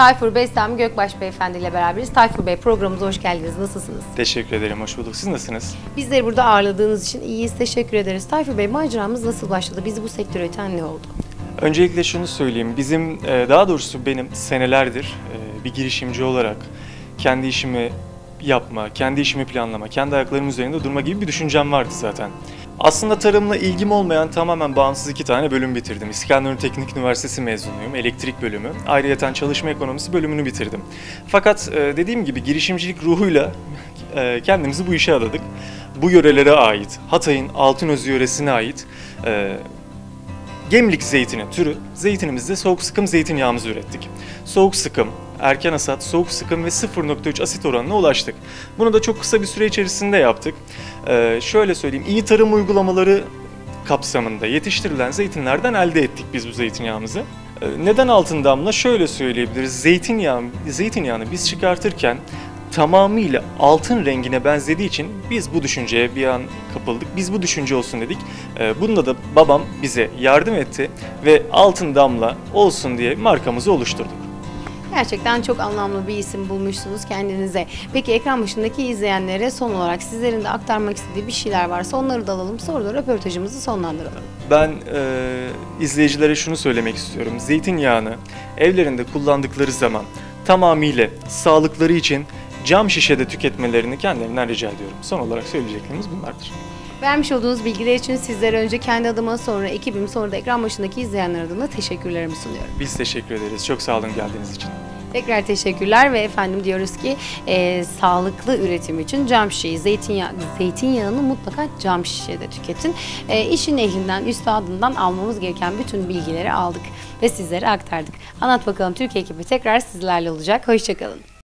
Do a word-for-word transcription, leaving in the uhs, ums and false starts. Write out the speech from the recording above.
Tayfur Bestami Gökbaş Beyefendi ile beraberiz. Tayfur Bey, programımıza hoş geldiniz. Nasılsınız? Teşekkür ederim, hoş bulduk. Siz nasılsınız? Bizleri burada ağırladığınız için iyiyiz. Teşekkür ederiz. Tayfur Bey, maceramız nasıl başladı? Bizi bu sektöre iten ne oldu? Öncelikle şunu söyleyeyim. Bizim, daha doğrusu benim senelerdir bir girişimci olarak kendi işimi yapma, kendi işimi planlama, kendi ayaklarımın üzerinde durma gibi bir düşüncem vardı zaten. Aslında tarımla ilgim olmayan tamamen bağımsız iki tane bölüm bitirdim. İskenderun Teknik Üniversitesi mezunuyum, elektrik bölümü. Ayrıyeten çalışma ekonomisi bölümünü bitirdim. Fakat dediğim gibi girişimcilik ruhuyla kendimizi bu işe adadık. Bu yörelere ait, Hatay'ın Altınözü yöresine ait Gemlik zeytini türü zeytinimizde soğuk sıkım zeytinyağımızı ürettik. Soğuk sıkım, erken hasat, soğuk sıkım ve sıfır nokta üç asit oranına ulaştık. Bunu da çok kısa bir süre içerisinde yaptık. Ee, şöyle söyleyeyim, iyi tarım uygulamaları kapsamında yetiştirilen zeytinlerden elde ettik biz bu zeytinyağımızı. Ee, neden altın damla? Şöyle söyleyebiliriz, zeytinyağı, zeytinyağını biz çıkartırken tamamıyla altın rengine benzediği için biz bu düşünceye bir an kapıldık. Biz bu düşünce olsun dedik. Bunda da babam bize yardım etti ve altın damla olsun diye markamızı oluşturduk. Gerçekten çok anlamlı bir isim bulmuşsunuz kendinize. Peki ekran başındaki izleyenlere son olarak sizlerin de aktarmak istediği bir şeyler varsa onları da alalım. Sonra da röportajımızı sonlandıralım. Ben e, izleyicilere şunu söylemek istiyorum. Zeytinyağını evlerinde kullandıkları zaman tamamıyla sağlıkları için cam şişede tüketmelerini kendilerinden rica ediyorum. Son olarak söyleyeceklerimiz bunlardır. Vermiş olduğunuz bilgiler için sizlere önce kendi adıma, sonra ekibim, sonra da ekran başındaki izleyenler adına teşekkürlerimi sunuyorum. Biz teşekkür ederiz. Çok sağ olun geldiğiniz için. Tekrar teşekkürler ve efendim diyoruz ki e, sağlıklı üretim için cam şişeyi, zeytinyağı, zeytinyağını mutlaka cam şişede tüketin. E, işin ehlinden, üstadından almamız gereken bütün bilgileri aldık ve sizlere aktardık. Anlat Bakalım Türkiye ekibi tekrar sizlerle olacak. Hoşça kalın.